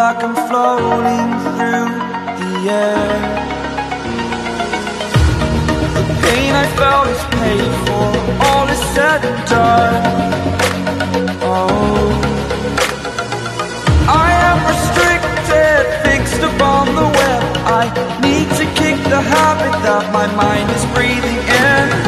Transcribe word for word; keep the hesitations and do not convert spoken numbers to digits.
like I'm floating through the air. The pain I felt is paid for, all is said and done. Oh, I am restricted, fixed upon the web. I need to kick the habit that my mind is breathing in.